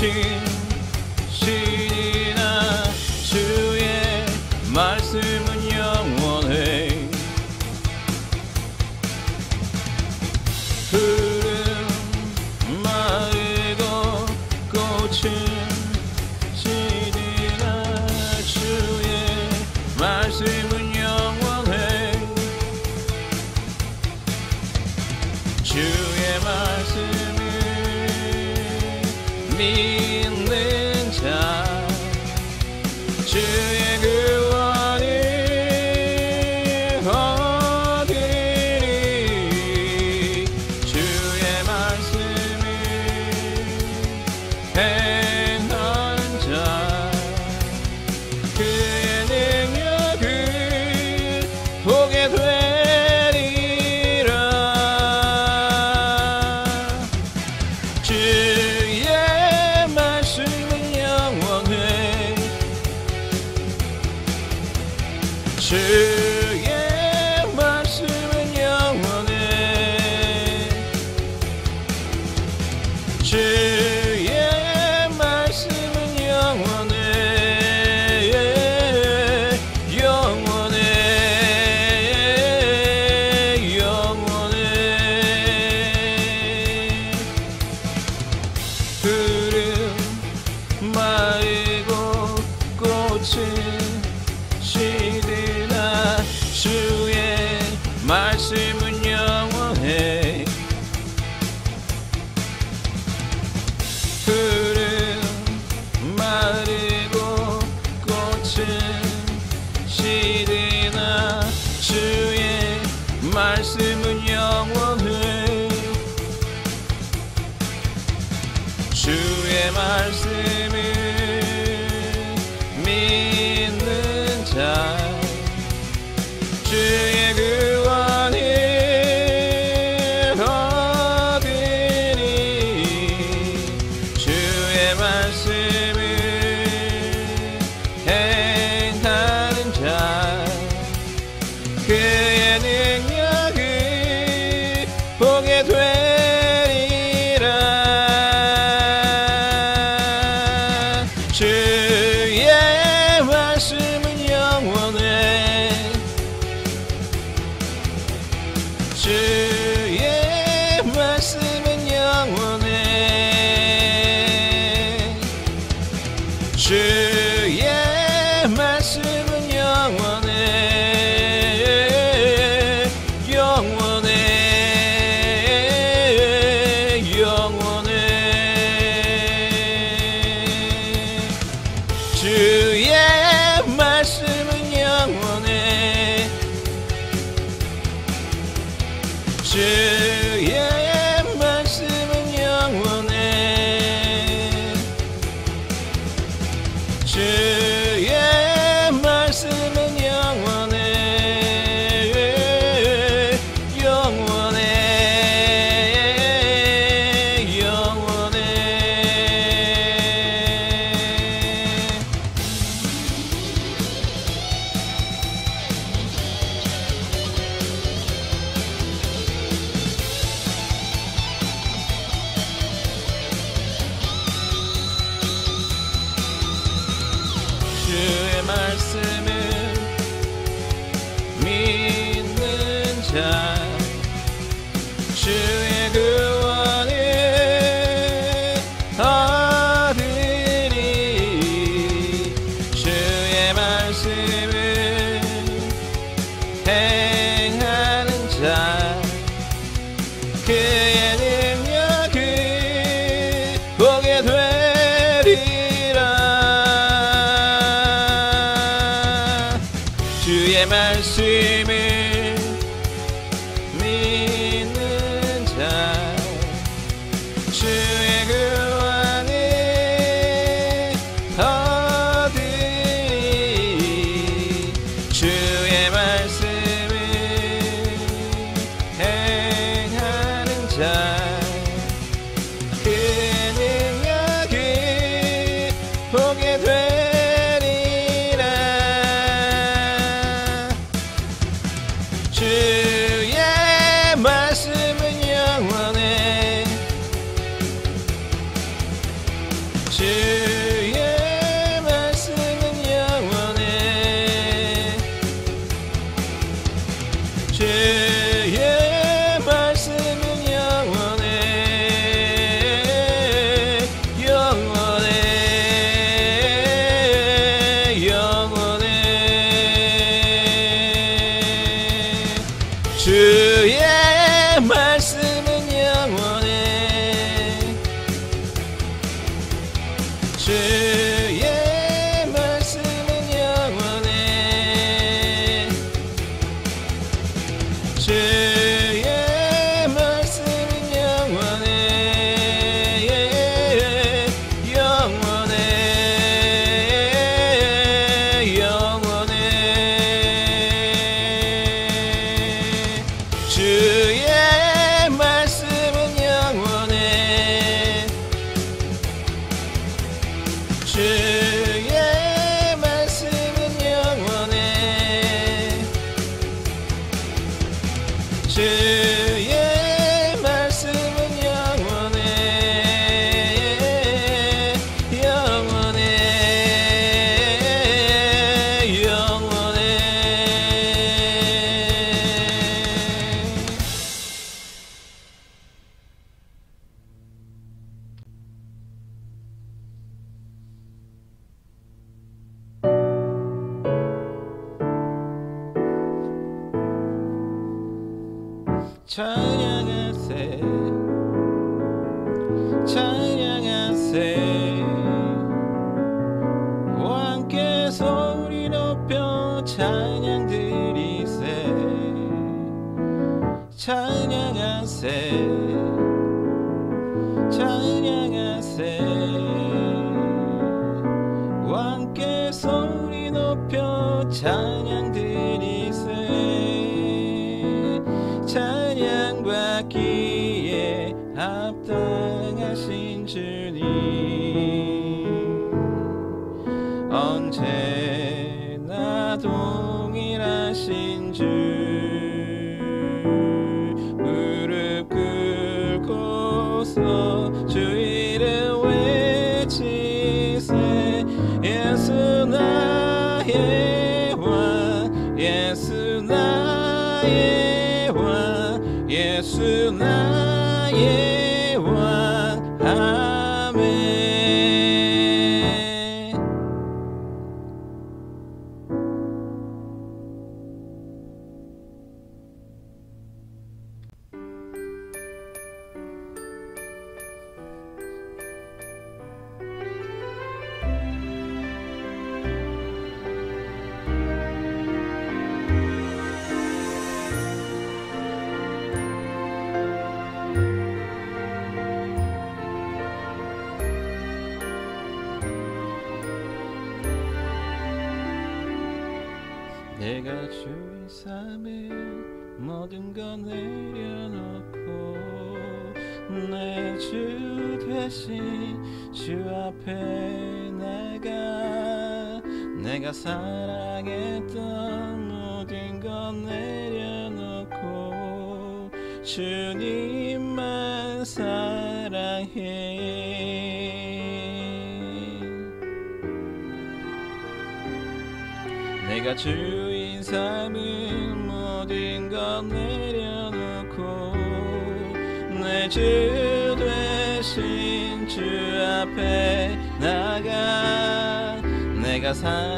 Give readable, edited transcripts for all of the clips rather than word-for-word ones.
신실이나 주의 말씀은 영원해. 푸른 마르고 꽃은 시리나 주의 말씀은 영원해. 주의 말씀을 믿는 자 주의 구원을 얻으리. 주의 말씀을 행하는 자 그의 능력을 보게 되리라. 주의 말씀은 영원해. 주의 말씀은 영원해. 주의 말씀은 영원해. 영원해. 영원해. 푸른 마르고 꽃은 시들나 주의 말씀은 영원해. 푸른 마르고 꽃은 시들나 주의 말씀은 영원해. 주의 말씀을 믿는 자 주의 구원을 얻으리. 주의 말씀을 행하는 자 그의 능력을 보게 되리라. 주의 말씀은 영원해. 주의 말씀은 영원해. 주의 말씀은 영원해. 영원해. 영원해. 주의 말씀은 영원해. 주의 말씀은 영원해. 주의 말씀은 영원해. 영원해. 영원해. 주의 말씀을 믿는 자 주의 구원을 얻으리. 주의 말씀을 행하는 자 그의 능력을 보게 되리라. 주의 말씀을 믿는 자 주의 말씀은 영원해 주의 말씀은 영원해 주의 말씀은 영원해 영원해 영원해 주의 말씀은 영원해 주의 말씀은 영원해 주의 말씀은 영원해 영원해 영원해 찬양하세 찬양하세 왕께 소리 높여 찬양 드리세 찬양하세 찬양하세 왕께 소리 높여 찬양 드리세 찬양받기에 합당하신 주님 언제나 동일하신 주 무릎 꿇고서 주 이름 외치세 예수 나의 왕 예수 나의 왕 예수 나의 왕 아멘 내가 주의 삶에 모든 것 내려놓고 내 주 대신 주 앞에 나가 내가 사랑했던 모든 것 내려놓고 주님만 사랑해 내가 주인 삶은 모든 것 내려놓고 내 주 되신 주 앞에 나가 내가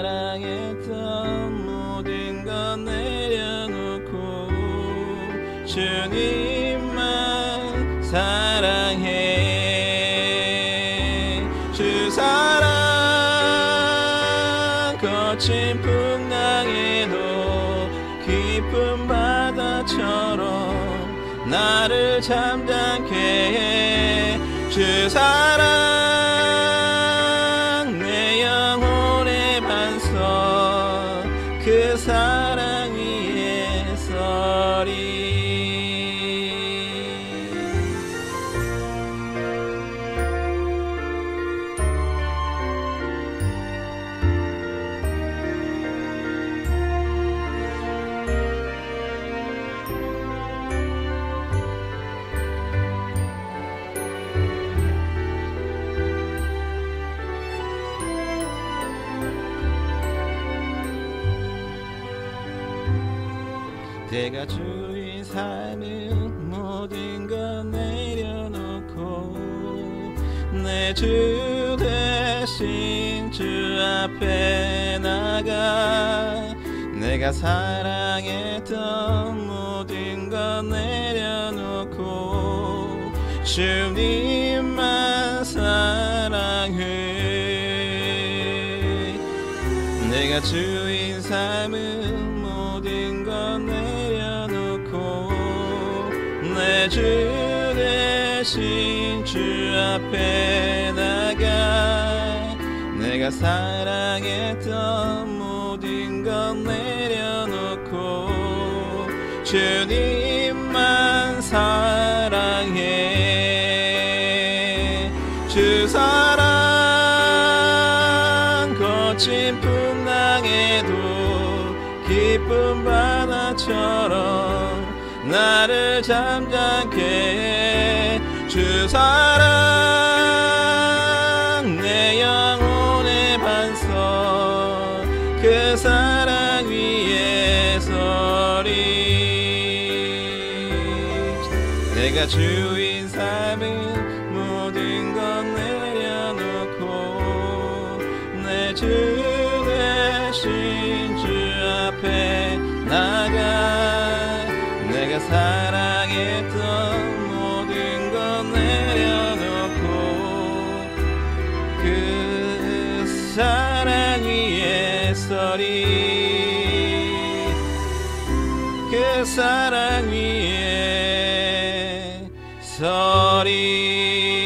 사랑했던 모든 것 내려놓고 주님만 사랑해 주 사랑 거친 풍랑에도 깊은 바다처럼 나를 잠잠케 해 주 사랑 내 영혼의 반석 그 사랑 위에 서리 내가 주인 삶은 모든 것 내려놓고 내 주 대신 주 앞에 나가 내가 사랑했던 모든 건 내려놓고 주님만 사랑해. 내가 주인 삶은 모든 건 내려놓고 내 주 대신 주 앞에 나가. 내가 사랑했던 모든 건 내려놓고 주님만 사랑해. 주 사랑 거친 풍랑에도 기쁜 바다처럼 나를 잠잠케 해. 주 사랑 내 영혼의 반석 그 사랑 위에 서리. 내가 주인 삶은 모든 건 내려놓고 내 주 대신 주 앞에 나가. 내가 사랑했던 모든 건 내려놓고 그 사랑 위에 서리. 그 사랑 위에 서리.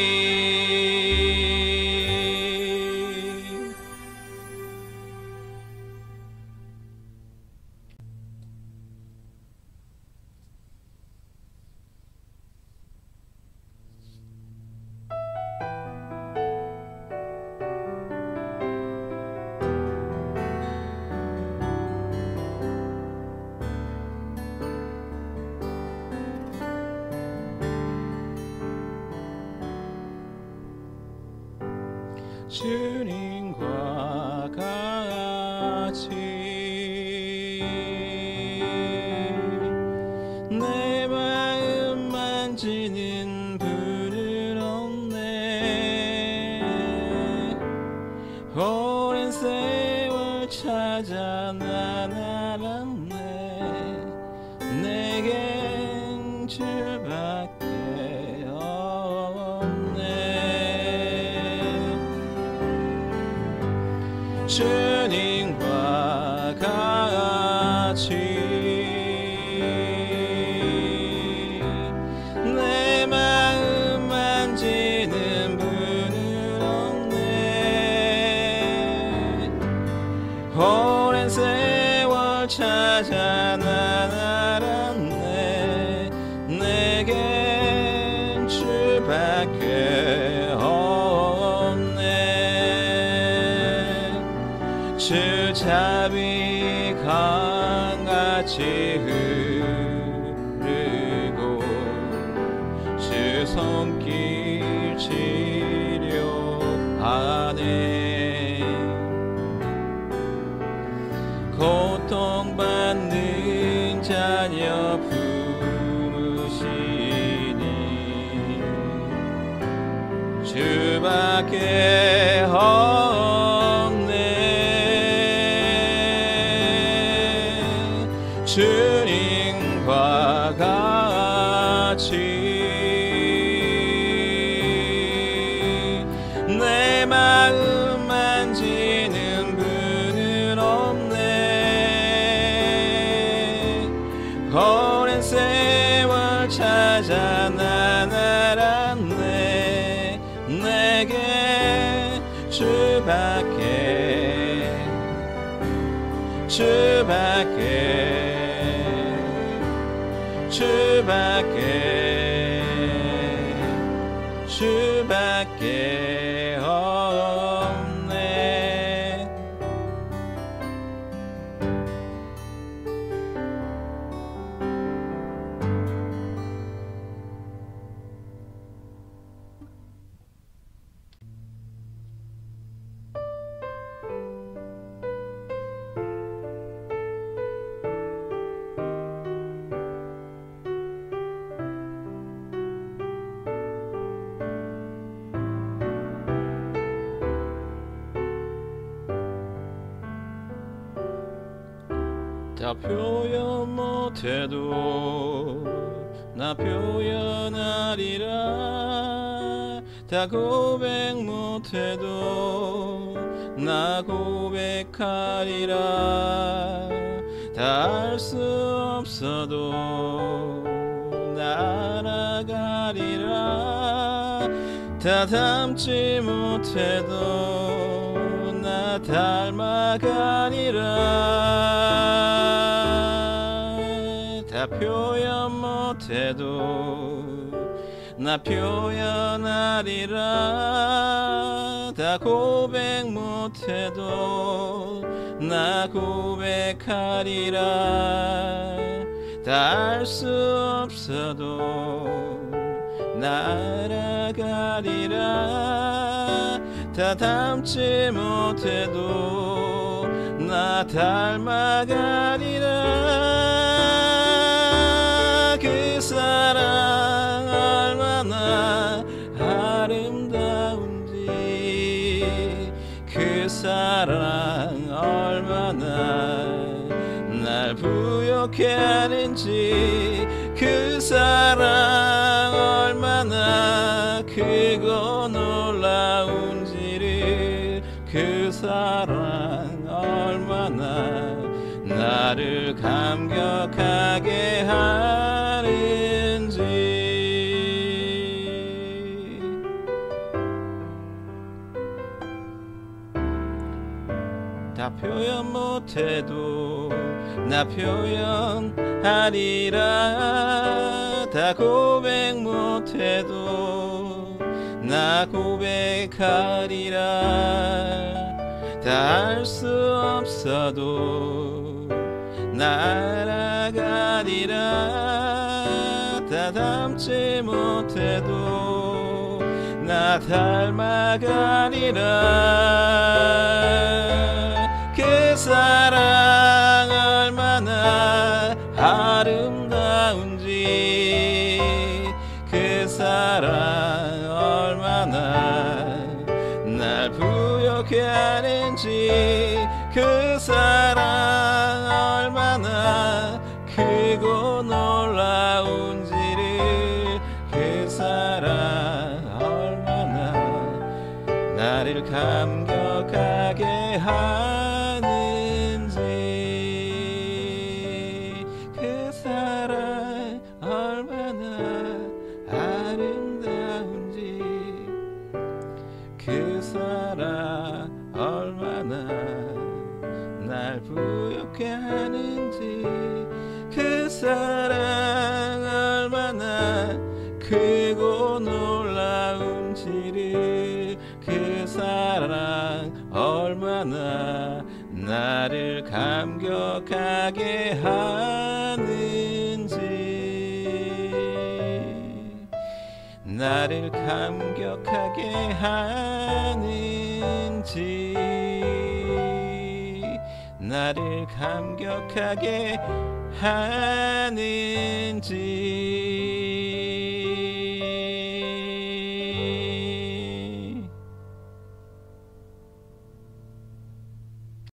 주님과 같이 내 마음 만지는 분은 없네. 오랜 세월 찾아 난 알았네. 내겐 주밖에 없네. 주님과 같이 내 마음 만지는 분은 없네. 오랜 세월 찾아 난 알았네. 내겐 주밖에 없네. 주 자비 강같이 흐르고 주 손길 치료하네. 고통받는 자녀 품으시니 주밖에 없네. 주님과 같이 내 마음 만지는 분은 없네. 오랜 세월 찾아 난 알았네. 내게 주밖에 주밖에 없네. 다 표현 못해도 나 표현하리라. 다 고백 못해도 나 고백하리라. 다 알 수 없어도 나 알아가리라. 다 닮지 못해도 나 닮아가리라. 다 표현 못해도 나 표현하리라. 다 고백 못해도 나 고백하리라. 다 알 수 없어도 나 알아가리라. 다 닮지 못해도 나 닮아가리라. 그 사랑 얼마나 아름다운지, 그 사랑 얼마나 날 부욕해 하는지, 그 사랑 얼마나 크고 놀라운지를, 그 사랑 얼마나 나를 감격하게 하는지. 다 표현 못해도 나 표현하리라. 다 고백 못해도 나 고백하리라. 다 알 수 없어도 나 알아가리라. 다 닮지 못해도 나 닮아가리라. 그 사랑 얼마나 아름다운지, 그 사랑 얼마나 날 부욕해 하는지, 그 사랑 얼마나 크고 놀라운지를, 그 사랑 얼마나 나를 감격하게 하는지, 그 사랑 얼마나 아름다운지, 그 사랑 얼마나 날 부욕해 하는지, 그 사랑 얼마나 크고 놀라운지를, 그 사랑 얼마나 나를 감격하게 하는지, 나를 감격하게 하는지, 나를 감격하게 하는지.